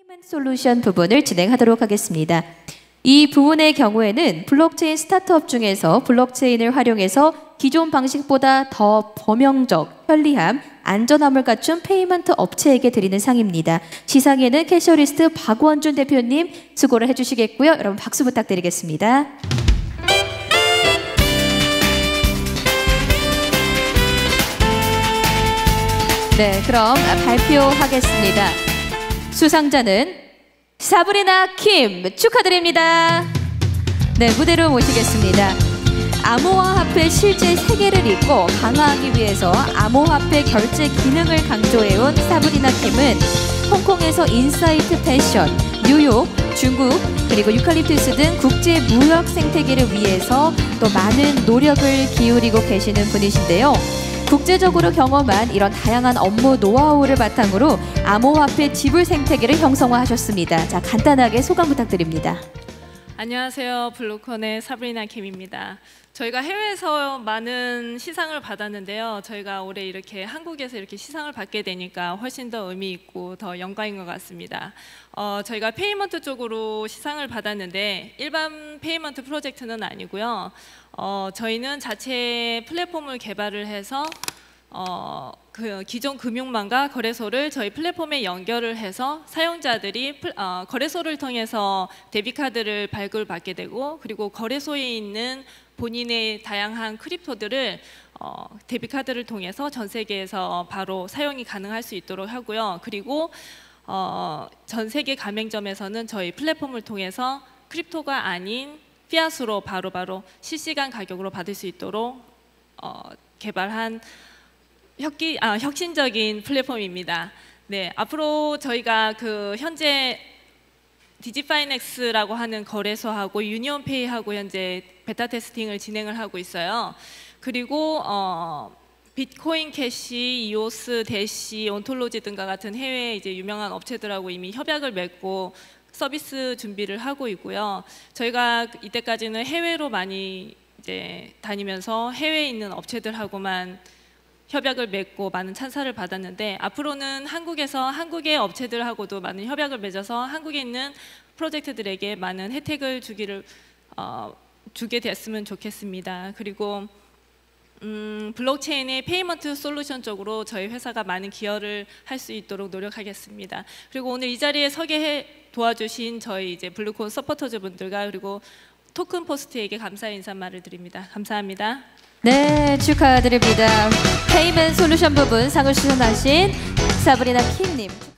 페이먼트 솔루션 부분을 진행하도록 하겠습니다. 이 부분의 경우에는 블록체인 스타트업 중에서 블록체인을 활용해서 기존 방식보다 더 범용적, 편리함, 안전함을 갖춘 페이먼트 업체에게 드리는 상입니다. 시상에는 캐셔리스트 박원준 대표님 수고를 해주시겠고요. 여러분 박수 부탁드리겠습니다. 네, 그럼 발표하겠습니다. 수상자는 사브리나 킴 축하드립니다. 네, 무대로 모시겠습니다. 암호화폐 실제 세계를 읽고 강화하기 위해서 암호화폐 결제 기능을 강조해온 사브리나 킴은 홍콩에서 인사이트 패션, 뉴욕, 중국, 그리고 유칼립투스 등 국제 무역 생태계를 위해서 또 많은 노력을 기울이고 계시는 분이신데요. 국제적으로 경험한 이런 다양한 업무 노하우를 바탕으로 암호화폐 지불 생태계를 형성화하셨습니다. 자, 간단하게 소감 부탁드립니다. 안녕하세요. 블루콘의 사브리나 킴입니다. 저희가 해외에서 많은 시상을 받았는데요. 저희가 올해 이렇게 한국에서 이렇게 시상을 받게 되니까 훨씬 더 의미 있고 더 영광인 것 같습니다. 저희가 페이먼트 쪽으로 시상을 받았는데 일반 페이먼트 프로젝트는 아니고요. 저희는 자체 플랫폼을 개발을 해서 그 기존 금융망과 거래소를 저희 플랫폼에 연결을 해서 사용자들이 거래소를 통해서 데비카드를 발급받게 되고, 그리고 거래소에 있는 본인의 다양한 크립토들을 데비카드를 통해서 전 세계에서 바로 사용이 가능할 수 있도록 하고요. 그리고 전 세계 가맹점에서는 저희 플랫폼을 통해서 크립토가 아닌 피앗으로 바로바로 실시간 가격으로 받을 수 있도록 개발한 혁신적인 플랫폼입니다. 네, 앞으로 저희가 현재 디지파이넥스라고 하는 거래소하고 유니온페이하고 현재 베타 테스팅을 진행을 하고 있어요. 그리고 비트코인 캐시, 이오스, 대시, 온톨로지 등과 같은 해외 유명한 업체들하고 이미 협약을 맺고 서비스 준비를 하고 있고요. 저희가 이때까지는 해외로 많이 다니면서 해외에 있는 업체들하고만 협약을 맺고 많은 찬사를 받았는데, 앞으로는 한국에서 한국의 업체들하고도 많은 협약을 맺어서 한국에 있는 프로젝트들에게 많은 혜택을 주게 됐으면 좋겠습니다. 그리고 블록체인의 페이먼트 솔루션 쪽으로 저희 회사가 많은 기여를 할 수 있도록 노력하겠습니다. 그리고 오늘 이 자리에 서게 도와주신 저희 블루콘 서포터즈 분들과 그리고 토큰 포스트에게 감사의 인사말을 드립니다. 감사합니다. 네, 축하드립니다. 페이먼트 솔루션 부분 상을 수상하신 사브리나 킴님.